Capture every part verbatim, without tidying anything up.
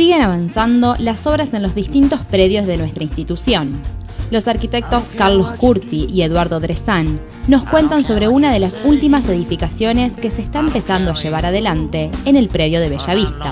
siguen avanzando las obras en los distintos predios de nuestra institución. Los arquitectos Carlos Curti y Eduardo Drezán nos cuentan sobre una de las últimas edificaciones que se está empezando a llevar adelante en el predio de Bellavista.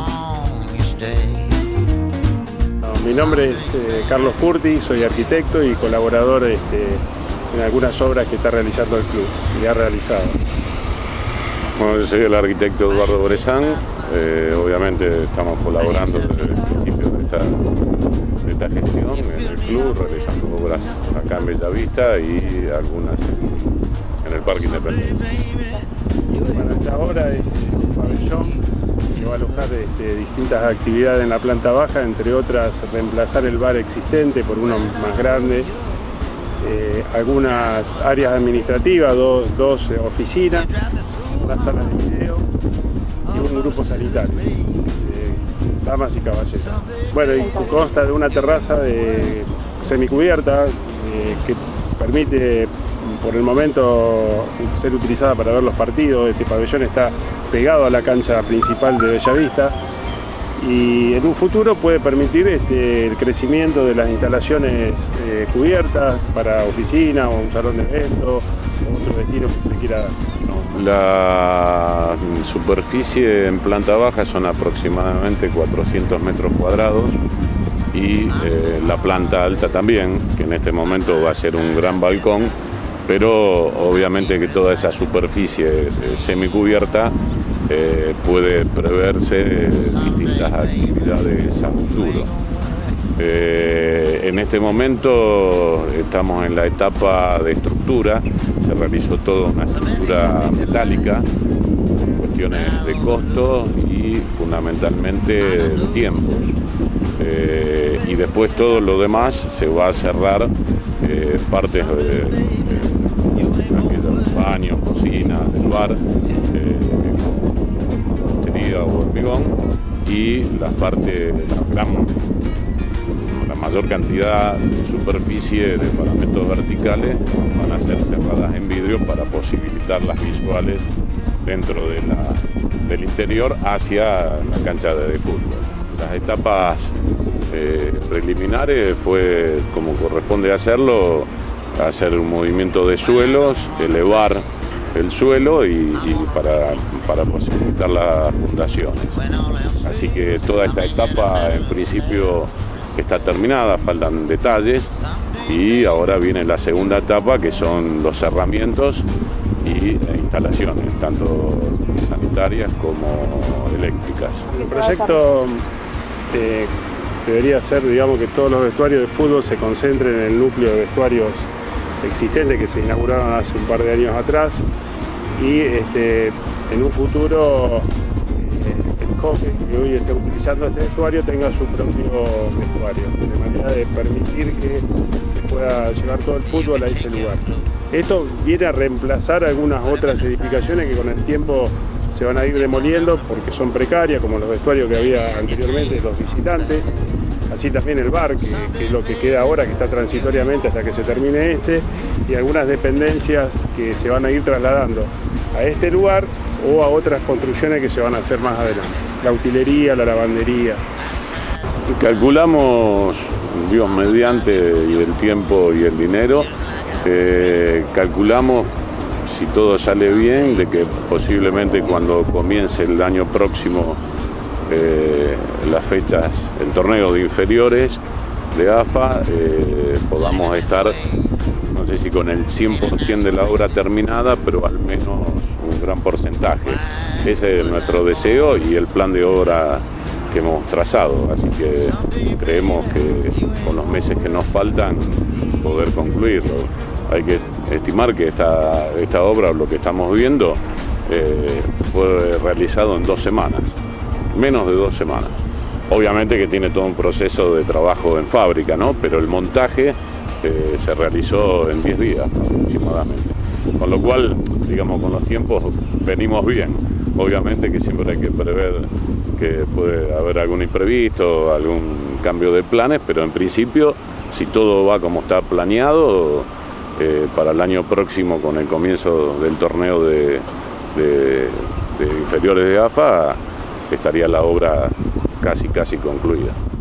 Mi nombre es eh, Carlos Curti, soy arquitecto y colaborador este, en algunas obras que está realizando el club y ha realizado. Bueno, yo soy el arquitecto Eduardo Drezán, eh, obviamente estamos colaborando desde el principio de esta, de esta gestión en el club, realizando obras acá en Bellavista y algunas en, en el Parque Independencia. Bueno, esta obra es un pabellón que va a alojar este, distintas actividades en la planta baja, entre otras reemplazar el bar existente por uno más grande, eh, algunas áreas administrativas, do, dos oficinas, una sala de video y un grupo sanitario, eh, damas y caballeros. Bueno, y consta de una terraza de semicubierta eh, que permite por el momento ser utilizada para ver los partidos. Este pabellón está pegado a la cancha principal de Bellavista y en un futuro puede permitir este, el crecimiento de las instalaciones eh, cubiertas para oficina o un salón de eventos o otro destino que se le quiera dar. La superficie en planta baja son aproximadamente cuatrocientos metros cuadrados y eh, la planta alta también, que en este momento va a ser un gran balcón, pero obviamente que toda esa superficie eh, semicubierta eh, puede preverse eh, distintas actividades a futuro. Eh, en este momento estamos en la etapa de estructura, se realizó toda una estructura metálica, cuestiones de costo y fundamentalmente de tiempos. Eh, y después todo lo demás se va a cerrar, eh, partes de, de, de, de baños, cocina, del bar, eh, con mampostería o hormigón, y las partes, la gran, la mayor cantidad de superficie de paramentos verticales van a ser cerradas en vidrio para posibilitar las visuales dentro de la, del interior hacia la cancha de, de fútbol. Las etapas eh, preliminares fue, como corresponde hacerlo, hacer un movimiento de suelos, elevar el suelo y, y para, para posibilitar las fundaciones. Así que toda esta etapa en principio está terminada, faltan detalles y ahora viene la segunda etapa, que son los cerramientos y instalaciones, tanto sanitarias como eléctricas. El proyecto eh, debería ser, digamos, que todos los vestuarios de fútbol se concentren en el núcleo de vestuarios existentes que se inauguraron hace un par de años atrás y este, en un futuro eh, el hockey que hoy está utilizando este vestuario tenga su propio vestuario, de manera de permitir que se pueda llevar todo el fútbol a ese lugar. Esto viene a reemplazar algunas otras edificaciones que con el tiempo se van a ir demoliendo porque son precarias, como los vestuarios que había anteriormente de los visitantes, así también el bar, que, que es lo que queda ahora, que está transitoriamente hasta que se termine este, y algunas dependencias que se van a ir trasladando a este lugar o a otras construcciones que se van a hacer más adelante. La utilería, la lavandería. Calculamos, Dios mediante, y el tiempo y el dinero, eh, calculamos, si todo sale bien, de que posiblemente cuando comience el año próximo eh, las fechas, el torneo de inferiores de A F A, eh, podamos estar, no sé si con el cien por ciento de la obra terminada, pero al menos un gran porcentaje. Ese es nuestro deseo y el plan de obra que hemos trazado, así que creemos que con los meses que nos faltan poder concluirlo. Hay que estimar que esta, esta obra, lo que estamos viendo, eh, fue realizado en dos semanas, menos de dos semanas. Obviamente que tiene todo un proceso de trabajo en fábrica, ¿no? Pero el montaje eh, se realizó en diez días aproximadamente. Con lo cual, digamos, con los tiempos venimos bien. Obviamente que siempre hay que prever que puede haber algún imprevisto, algún cambio de planes, pero en principio, si todo va como está planeado, eh, para el año próximo, con el comienzo del torneo de, de, de inferiores de A F A, estaría la obra casi casi concluida.